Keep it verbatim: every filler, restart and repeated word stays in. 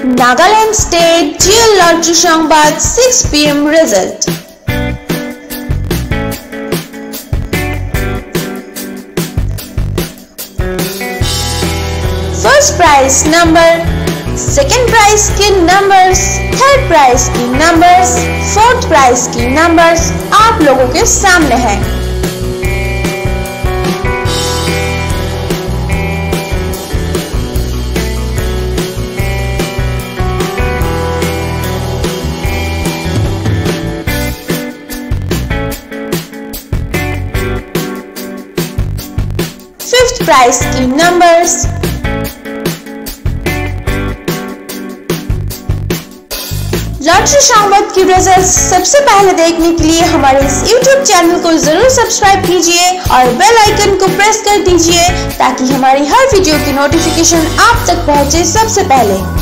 Nagaland State G L Lottery Sambad six p m result. First prize number, second prize की numbers, third prize की numbers, fourth prize की numbers आप लोगों के सामने है। फिफ्थ प्राइज की नंबर्स, लॉटरी संबद की रिजल्ट सबसे पहले देखने के लिए हमारे इस यूट्यूब चैनल को जरूर सब्सक्राइब कीजिए और बेल आइकन को प्रेस कर दीजिए ताकि हमारी हर वीडियो की नोटिफिकेशन आप तक पहुंचे सबसे पहले।